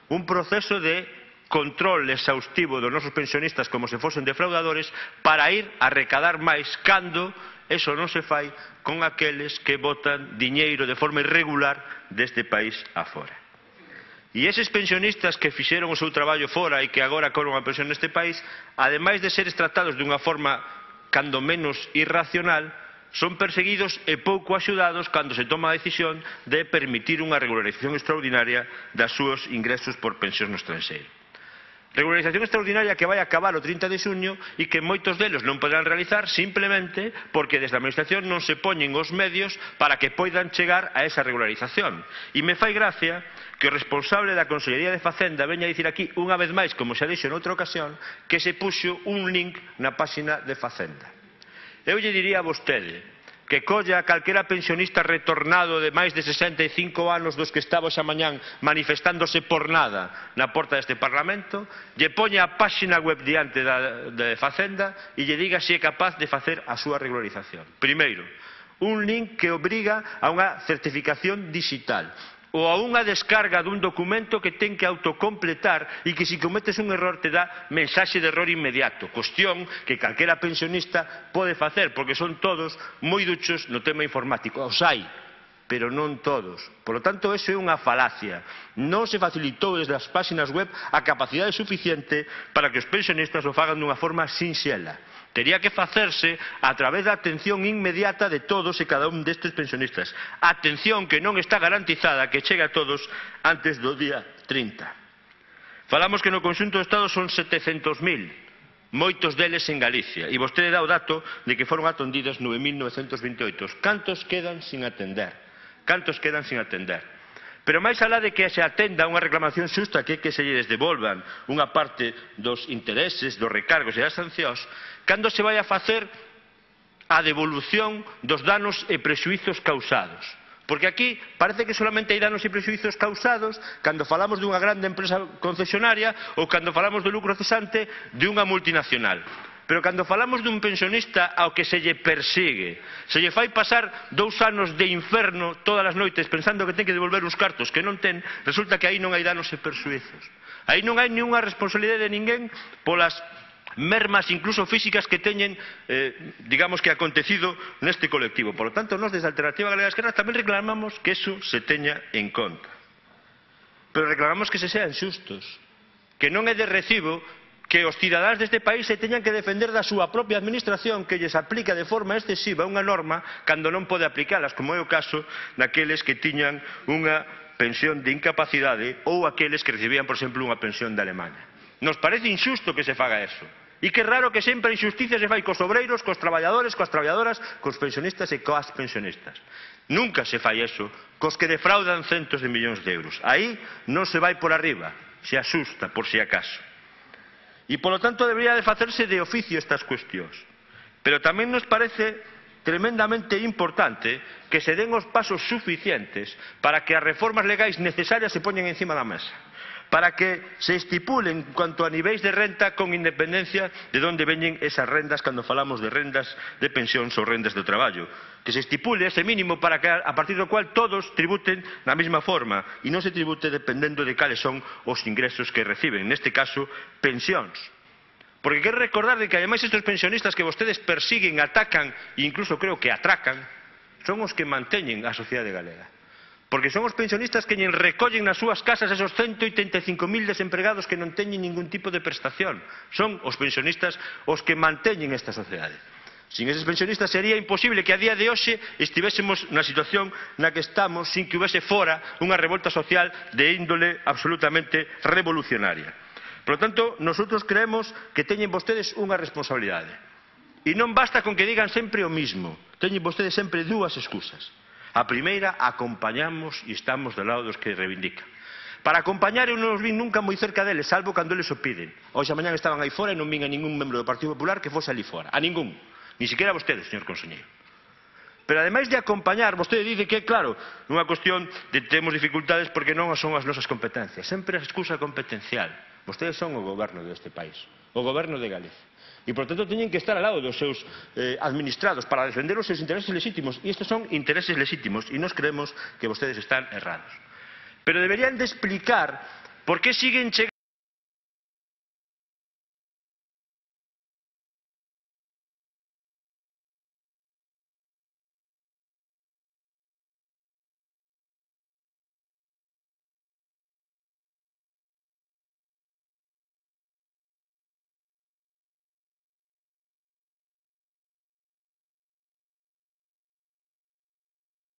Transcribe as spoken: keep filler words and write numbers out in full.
un proceso de control exhaustivo dos nosos pensionistas como se fosen defraudadores para ir a recadar máis cando eso non se fai con aqueles que botan diñeiro de forma irregular deste país afora. E eses pensionistas que fixeron o seu traballo fora e que agora cobran a pensión neste país, ademais de seres tratados dunha forma cando menos irracional, son perseguidos e pouco axudados cando se toma a decisión de permitir unha regularización extraordinaria dos seus ingresos por pensións no estranxeiro. Regularización extraordinaria que vai acabar o trinta de xuño e que moitos deles non poderán realizar simplemente porque desde a Administración non se poñen os medios para que poidan chegar a esa regularización. E me fai gracia que o responsable da Consellería de Facenda veña a dicir aquí unha vez máis, como xa dixo noutra ocasión, que se puxo un link na páxina de Facenda. Eu lle diría a vostede que colla a calquera pensionista retornado de máis de sesenta e cinco anos dos que estaba xa mañán manifestándose por nada na porta deste Parlamento, lle poña a páxina web diante da, de Facenda e lle diga se é capaz de facer a súa regularización. Primeiro, un link que obriga a unha certificación digital ou a unha descarga dun documento que ten que autocompletar e que se cometes un error te dá mensaxe de error inmediato, cuestión que calquera pensionista pode facer, porque son todos moi duchos no tema informático. Os hai, pero non todos. Por lo tanto, eso é unha falacia. Non se facilitou desde as páxinas web a capacidade suficiente para que os pensionistas o fagan dunha forma sinxela. Tería que facerse a través da atención inmediata de todos e cada un destes pensionistas. Atención que non está garantizada que chegue a todos antes do día trinta. Falamos que no conxunto do Estado son setecentos mil, moitos deles en Galicia, e vostede dá o dato de que foron atendidos nove mil novecentos vinte e oito. Cantos quedan sin atender? Cantos quedan sin atender? Pero máis alá de que se atenda unha reclamación xusta, que é que se lles devolvan unha parte dos intereses, dos recargos e das sancións, cando se vai a facer a devolución dos danos e prexuízos causados? Porque aquí parece que solamente hai danos e prexuízos causados cando falamos dunha grande empresa concesionaria ou cando falamos do lucro cesante de unha multinacional. Pero cando falamos dun pensionista ao que se lle persigue, se lle fai pasar dous anos de inferno todas as noites pensando que ten que devolver uns cartos que non ten, resulta que aí non hai danos e persuizos. Aí non hai nenhunha responsabilidade de ninguén polas mermas incluso físicas que teñen, eh, digamos que acontecido neste colectivo. Por lo tanto, nós desde a Alternativa Galega de Esquerda tamén reclamamos que eso se teña en conta. Pero reclamamos que se sean xustos, que non é de recibo que os cidadáns deste país se teñan que defender da súa propia administración que lles aplica de forma excesiva unha norma cando non pode aplicalas, como é o caso daqueles que tiñan unha pensión de incapacidade ou aqueles que recibían, por exemplo, unha pensión de Alemania. Nos parece injusto que se faga eso. E que raro que sempre a injusticia se fai cos obreiros, cos traballadores, coas traballadoras, cos pensionistas e coas pensionistas. Nunca se fai eso cos que defraudan centos de millóns de euros. Aí non se vai por arriba, se asusta por si acaso. E, polo tanto, debería de facerse de oficio estas cuestións. Pero tamén nos parece tremendamente importante que se den os pasos suficientes para que as reformas legais necesarias se poñen encima da mesa, para que se estipulen cuanto a niveis de renta con independencia de onde veñen esas rendas cando falamos de rendas de pensións ou rendas de traballo. Que se estipule ese mínimo para que a partir do cual todos tributen na mesma forma e non se tribute dependendo de cales son os ingresos que reciben, neste caso, pensións. Porque quero recordar de que ademais estes pensionistas que vostedes persiguen, atacan e incluso creo que atracan, son os que manteñen a sociedade galega. Porque son os pensionistas que lle recollen nas súas casas esos ciento oitenta e cinco mil desempregados que non teñen ningún tipo de prestación. Son os pensionistas os que manteñen esta sociedade. Sin eses pensionistas sería imposible que a día de hoxe estivésemos na situación na que estamos sin que houvese fora unha revolta social de índole absolutamente revolucionaria. Por lo tanto, nosotros creemos que teñen vostedes unha responsabilidade. E non basta con que digan sempre o mismo. Teñen vostedes sempre dúas excusas. A primeira, acompañamos e estamos do lado dos que reivindican. Para acompañar eu non os vin nunca moi cerca deles, salvo cando eles o piden. Hoxe a mañán estaban aí fora e non vin a ningún membro do Partido Popular que fose ali fora. A ningún. Ni siquiera a vostedes, señor conselleiro. Pero ademais de acompañar, vostede dice que, claro, nunha cuestión de temos dificultades porque non son as nosas competencias. Sempre a excusa competencial. Vostedes son o goberno deste país, o goberno de Galicia. E, por tanto, teñen que estar ao lado dos seus eh, administrados para defender os seus intereses legítimos. E estes son intereses legítimos e nos creemos que vostedes están errados. Pero deberían de explicar Por que siguen chegando